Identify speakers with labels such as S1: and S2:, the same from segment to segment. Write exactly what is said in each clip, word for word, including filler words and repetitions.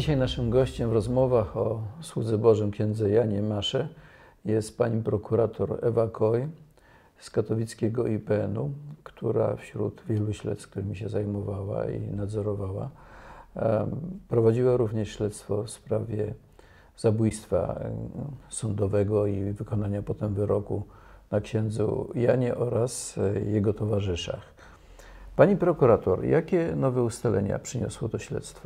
S1: Dzisiaj naszym gościem w rozmowach o słudze Bożym księdze Janie Masze jest pani prokurator Ewa Koj z katowickiego I P N u, która wśród wielu śledztw, którymi się zajmowała i nadzorowała, prowadziła również śledztwo w sprawie zabójstwa sądowego i wykonania potem wyroku na księdzu Janie oraz jego towarzyszach. Pani prokurator, jakie nowe ustalenia przyniosło to śledztwo?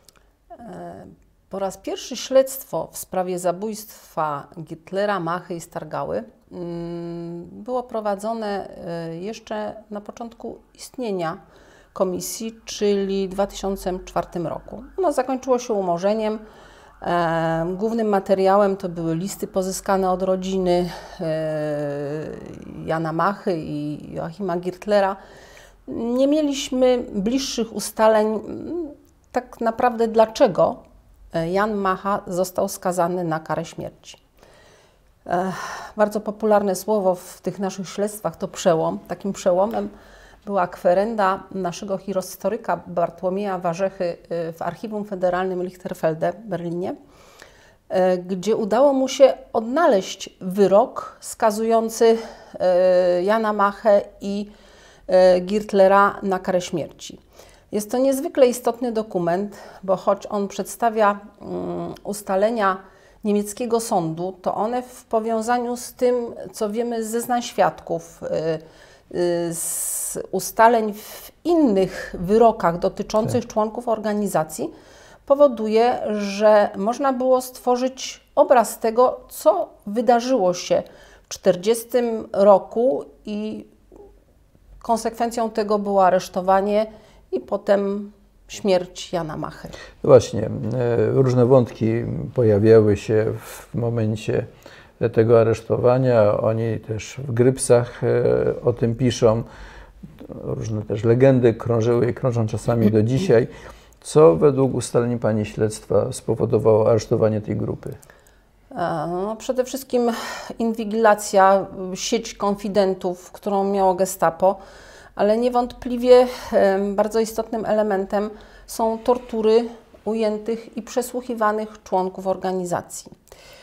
S2: Po raz pierwszy śledztwo w sprawie zabójstwa Giertlera, Machy i Stargały było prowadzone jeszcze na początku istnienia komisji, czyli w dwa tysiące czwartym roku. Ono zakończyło się umorzeniem. Głównym materiałem to były listy pozyskane od rodziny Jana Machy i Joachima Giertlera. Nie mieliśmy bliższych ustaleń tak naprawdę, dlaczego Jan Macha został skazany na karę śmierci. Bardzo popularne słowo w tych naszych śledztwach to przełom. Takim przełomem była kwerenda naszego historyka Bartłomieja Warzechy w Archiwum Federalnym Lichterfelde w Berlinie, gdzie udało mu się odnaleźć wyrok skazujący Jana Machę i Giertlera na karę śmierci. Jest to niezwykle istotny dokument, bo choć on przedstawia um, ustalenia niemieckiego sądu, to one w powiązaniu z tym, co wiemy z zeznań świadków, y, y, z ustaleń w innych wyrokach dotyczących tak. członków organizacji, powoduje, że można było stworzyć obraz tego, co wydarzyło się w tysiąc dziewięćset czterdziestym roku i konsekwencją tego było aresztowanie i potem śmierć Jana Machy.
S1: Właśnie, różne wątki pojawiały się w momencie tego aresztowania. Oni też w Grypsach o tym piszą. Różne też legendy krążyły i krążą czasami do dzisiaj. Co według ustaleń pani śledztwa spowodowało aresztowanie tej grupy?
S2: No, przede wszystkim inwigilacja, sieć konfidentów, którą miało Gestapo, ale niewątpliwie bardzo istotnym elementem są tortury ujętych i przesłuchiwanych członków organizacji.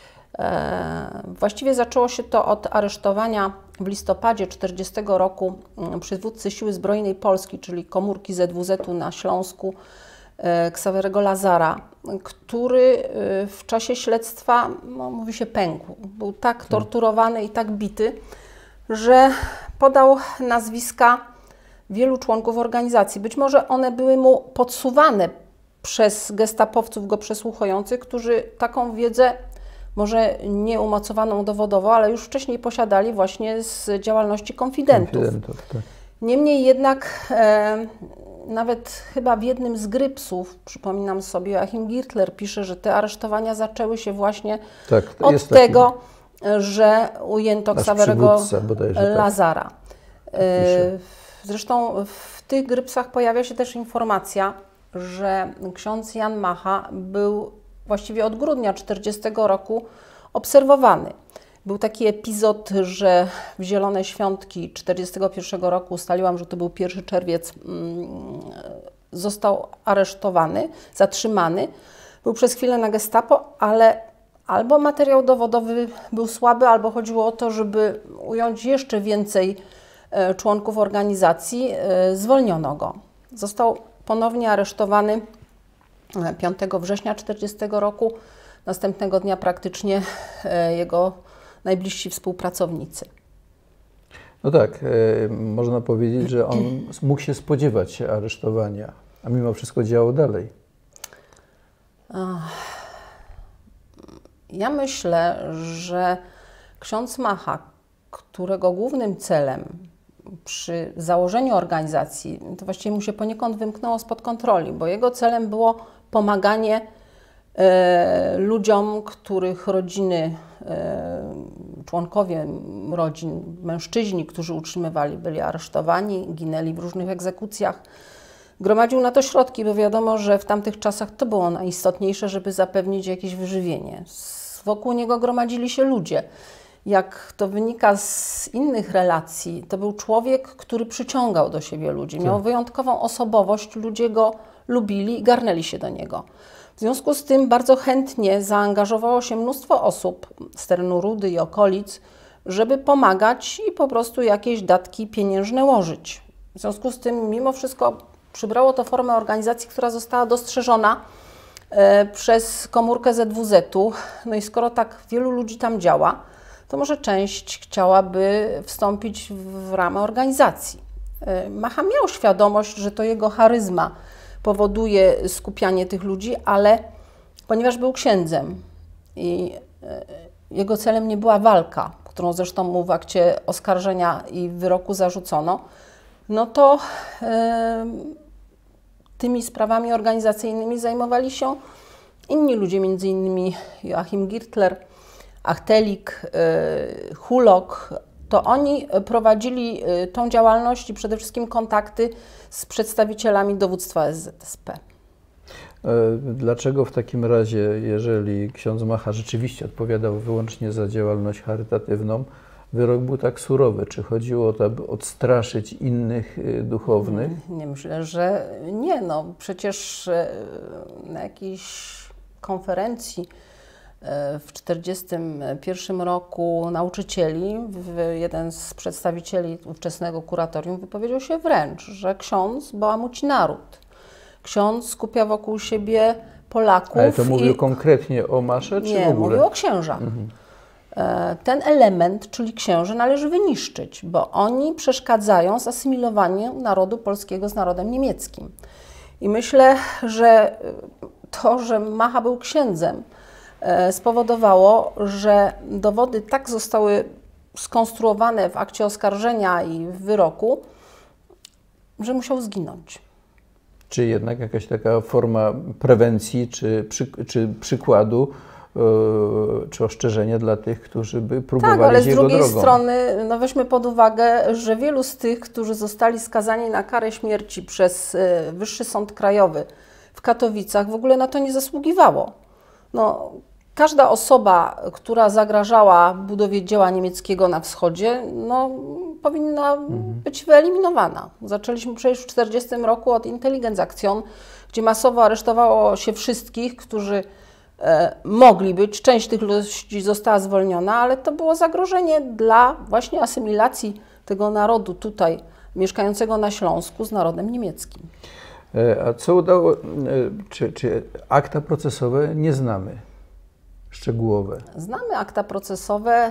S2: Właściwie zaczęło się to od aresztowania w listopadzie tysiąc dziewięćset czterdziestego roku przywódcy Siły Zbrojnej Polski, czyli komórki Z W Z u na Śląsku, Ksawerego Lazara, który w czasie śledztwa, no, mówi się, pękł. Był tak torturowany i tak bity, że podał nazwiska wielu członków organizacji. Być może one były mu podsuwane przez gestapowców go przesłuchujących, którzy taką wiedzę, może nie umocowaną dowodowo, ale już wcześniej posiadali właśnie z działalności konfidentów. konfidentów tak. Niemniej jednak e, nawet chyba w jednym z Grypsów, przypominam sobie, Joachim Giertler pisze, że te aresztowania zaczęły się właśnie tak, od tego, taki... że ujęto Ksawerego Lazara. Tak. Zresztą w tych Grypsach pojawia się też informacja, że ksiądz Jan Macha był właściwie od grudnia tysiąc dziewięćset czterdziestego roku obserwowany. Był taki epizod, że w Zielone Świątki tysiąc dziewięćset czterdziestego pierwszego roku, ustaliłam, że to był pierwszy czerwiec, został aresztowany, zatrzymany. Był przez chwilę na Gestapo, ale albo materiał dowodowy był słaby, albo chodziło o to, żeby ująć jeszcze więcej członków organizacji. Zwolniono go. Został ponownie aresztowany piątego września tysiąc dziewięćset czterdziestego roku. Następnego dnia praktycznie jego najbliżsi współpracownicy.
S1: No tak, e, można powiedzieć, że on mógł się spodziewać aresztowania, a mimo wszystko działał dalej.
S2: Ja myślę, że ksiądz Macha, którego głównym celem przy założeniu organizacji, to właściwie mu się poniekąd wymknęło spod kontroli, bo jego celem było pomaganie e, ludziom, których rodziny, e, członkowie rodzin, mężczyźni, którzy utrzymywali, byli aresztowani, ginęli w różnych egzekucjach. Gromadził na to środki, bo wiadomo, że w tamtych czasach to było najistotniejsze, żeby zapewnić jakieś wyżywienie. Wokół niego gromadzili się ludzie. Jak to wynika z innych relacji, to był człowiek, który przyciągał do siebie ludzi. Miał wyjątkową osobowość, ludzie go lubili i garnęli się do niego. W związku z tym bardzo chętnie zaangażowało się mnóstwo osób z terenu Rudy i okolic, żeby pomagać i po prostu jakieś datki pieniężne łożyć. W związku z tym mimo wszystko przybrało to formę organizacji, która została dostrzeżona e, przez komórkę Z W Z-u. No i skoro tak wielu ludzi tam działa, to może część chciałaby wstąpić w ramę organizacji. E, Macha miał świadomość, że to jego charyzma powoduje skupianie tych ludzi, ale ponieważ był księdzem i e, jego celem nie była walka, którą zresztą mu w akcie oskarżenia i wyroku zarzucono, no to e, tymi sprawami organizacyjnymi zajmowali się inni ludzie, między innymi Joachim Girtler, Achtelik, e, Hulok. To oni prowadzili e, tą działalność i przede wszystkim kontakty z przedstawicielami dowództwa S Z S P.
S1: Dlaczego w takim razie, jeżeli ksiądz Macha rzeczywiście odpowiadał wyłącznie za działalność charytatywną, wyrok był tak surowy? Czy chodziło o to, aby odstraszyć innych duchownych?
S2: Nie, myślę, że nie. No, przecież na jakiejś konferencji w tysiąc dziewięćset czterdziestym pierwszym roku nauczycieli, jeden z przedstawicieli ówczesnego kuratorium wypowiedział się wręcz, że ksiądz bałamuci naród. Ksiądz skupia wokół siebie Polaków.
S1: Ale to mówił
S2: i...
S1: konkretnie o Masze, czy
S2: nie,
S1: w ogóle?
S2: mówił o księżach. Mhm. Ten element, czyli księży, należy wyniszczyć, bo oni przeszkadzają zasymilowaniu narodu polskiego z narodem niemieckim. I myślę, że to, że Macha był księdzem, spowodowało, że dowody tak zostały skonstruowane w akcie oskarżenia i w wyroku, że musiał zginąć.
S1: Czy jednak jakaś taka forma prewencji, czy, przy, czy przykładu, yy, czy ostrzeżenia dla tych, którzy by próbowali
S2: tak, ale z
S1: jego
S2: drugiej
S1: drogą?
S2: strony no weźmy pod uwagę, że wielu z tych, którzy zostali skazani na karę śmierci przez Wyższy Sąd Krajowy w Katowicach, w ogóle na to nie zasługiwało. No, każda osoba, która zagrażała budowie dzieła niemieckiego na wschodzie, no, powinna mhm. być wyeliminowana. Zaczęliśmy przecież w tysiąc dziewięćset czterdziestym roku od Intelligenzaktion, gdzie masowo aresztowało się wszystkich, którzy e, mogli być. Część tych ludzi została zwolniona, ale to było zagrożenie dla właśnie asymilacji tego narodu tutaj mieszkającego na Śląsku z narodem niemieckim.
S1: A co udało, czy, czy akta procesowe nie znamy? Szczegółowe.
S2: Znamy akta procesowe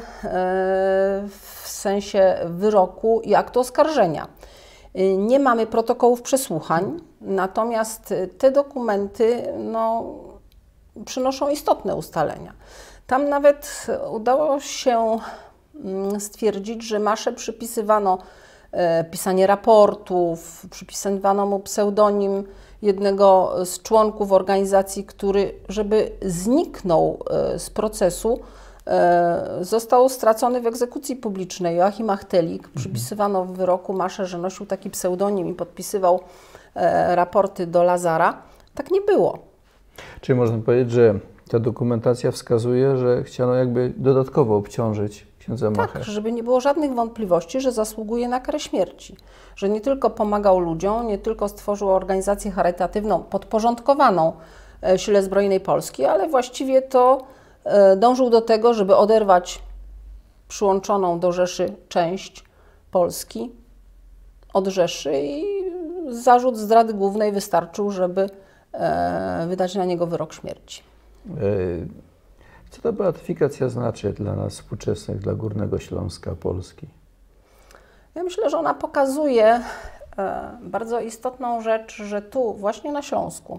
S2: w sensie wyroku i aktu oskarżenia. Nie mamy protokołów przesłuchań, natomiast te dokumenty no, przynoszą istotne ustalenia. Tam nawet udało się stwierdzić, że Masze przypisywano pisanie raportów, przypisywano mu pseudonim jednego z członków organizacji, który, żeby zniknął z procesu, został stracony w egzekucji publicznej. Joachim Achtelik, przypisywano w wyroku Masze, że nosił taki pseudonim i podpisywał raporty do Lazara. Tak nie było.
S1: Czyli można powiedzieć, że ta dokumentacja wskazuje, że chciano jakby dodatkowo obciążyć księdza Machę.
S2: Tak, żeby nie było żadnych wątpliwości, że zasługuje na karę śmierci. Że nie tylko pomagał ludziom, nie tylko stworzył organizację charytatywną podporządkowaną Sile Zbrojnej Polski, ale właściwie to dążył do tego, żeby oderwać przyłączoną do Rzeszy część Polski od Rzeszy i zarzut zdrady głównej wystarczył, żeby wydać na niego wyrok śmierci.
S1: Co ta beatyfikacja znaczy dla nas współczesnych, dla Górnego Śląska, Polski?
S2: Ja myślę, że ona pokazuje bardzo istotną rzecz, że tu, właśnie na Śląsku,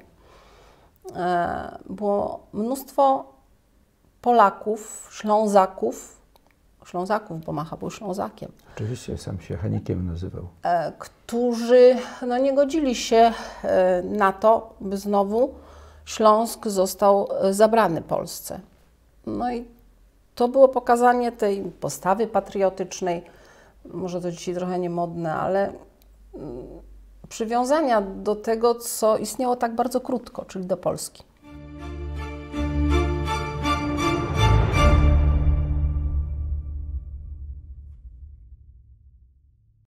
S2: było mnóstwo Polaków, Ślązaków, Ślązaków, bo Macha był Ślązakiem.
S1: Oczywiście, sam się Hanikiem nazywał.
S2: Którzy no, nie godzili się na to, by znowu Śląsk został zabrany Polsce. No i to było pokazanie tej postawy patriotycznej, może to dzisiaj trochę niemodne, ale przywiązania do tego, co istniało tak bardzo krótko, czyli do Polski.